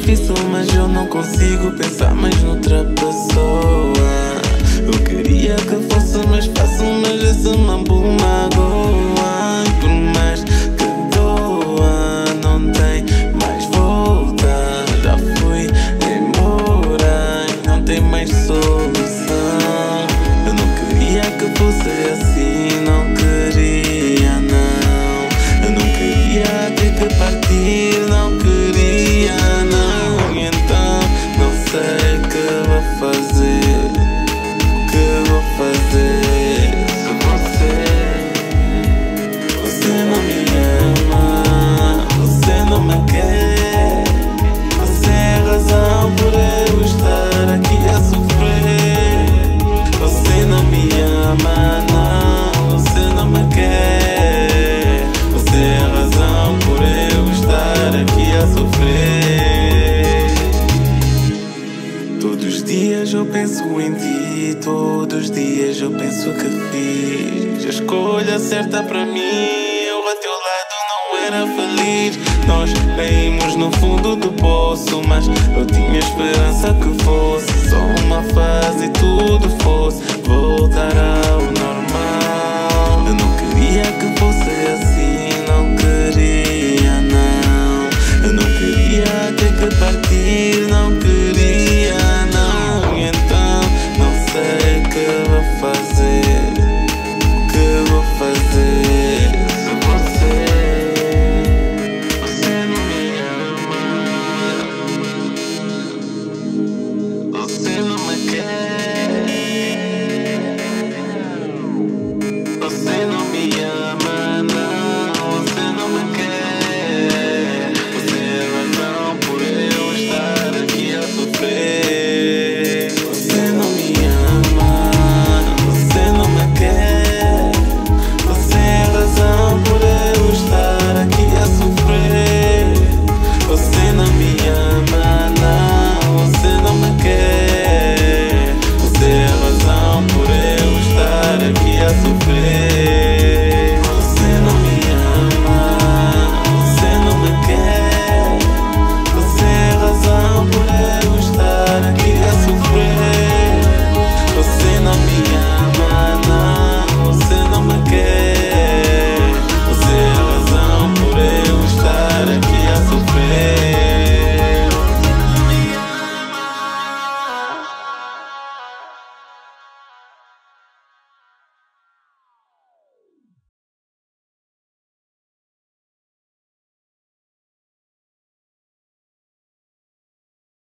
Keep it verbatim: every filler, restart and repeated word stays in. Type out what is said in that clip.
difícil, mas eu não consigo pensar mais noutra pessoa. Eu queria que fosse mais fácil, mas esse mambo magoa. Por mais que doa, não tem mais volta. Já fui embora e não tem mais solução. Eu não queria que fosse assim, não queria não. Eu não queria ter que partir, não queria não. E então não sei o que vou fazer, o que vou fazer. Se você, você não me ama, você não me quer, você é a razão por eu estar aqui a sofrer. Você não me ama, não, você não me quer, você é a razão por eu estar aqui a sofrer. Todos os dias eu penso em ti, todos os dias eu penso que fiz a escolha certa para mim. Eu ao teu lado não era feliz. Nós caímos no fundo do poço, mas eu tinha esperança que fosse só uma fase e tudo fosse voltar ao normal. Eu não queria que fosse assim, não queria não. Eu não queria ter que partir, não queria não. E então não sei o que vou fazer, o que vou fazer. Se você, você não me ama, você não me quer, você não